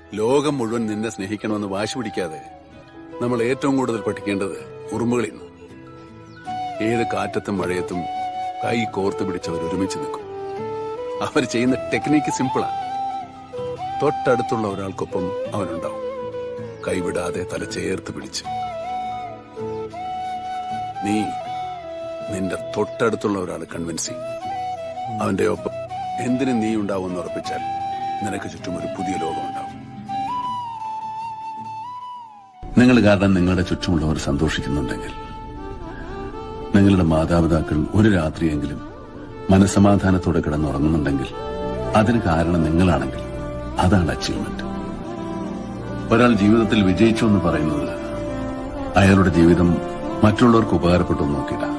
ലോകം മുഴുവൻ നിന്നെ സ്നേഹിക്കണമെന്ന് വാശി പിടിക്കാതെ നമ്മൾ ഏറ്റവും കൂടുതൽ പഠിക്കേണ്ടത് ഉറുമ്പുകളിൽ നിന്ന്. ഏത് കാറ്റത്തും മഴയത്തും കൈ കോർത്ത് പിടിച്ചവർ ഒരുമിച്ച് നിൽക്കും. അവർ ചെയ്യുന്ന ടെക്നിക്ക് സിമ്പിളാണ്. തൊട്ടടുത്തുള്ള ഒരാൾക്കൊപ്പം അവനുണ്ടാവും, കൈവിടാതെ തല ചേർത്ത് പിടിച്ച്. നീ നിന്റെ തൊട്ടടുത്തുള്ള ഒരാൾ കൺവിൻസ് ചെയ്യും. അവന്റെ ഒപ്പം എന്തിനും നീ ഉണ്ടാവുമെന്ന് ഉറപ്പിച്ചാൽ നിനക്ക് ചുറ്റും ഒരു പുതിയ ലോകം ഉണ്ടാവും. നിങ്ങൾ കാരണം നിങ്ങളുടെ ചുറ്റുമുള്ളവർ സന്തോഷിക്കുന്നുണ്ടെങ്കിൽ, നിങ്ങളുടെ മാതാപിതാക്കൾ ഒരു രാത്രിയെങ്കിലും മനസ്സമാധാനത്തോടെ കിടന്നുറങ്ങുന്നുണ്ടെങ്കിൽ, അതിന് കാരണം നിങ്ങളാണെങ്കിൽ അതാണ് അച്ചീവ്മെന്റ്. ഒരാൾ ജീവിതത്തിൽ വിജയിച്ചു എന്ന് പറയുന്നത് അയാളുടെ ജീവിതം മറ്റുള്ളവർക്ക് ഉപകാരപ്പെട്ടു നോക്കിയിട്ടാണ്.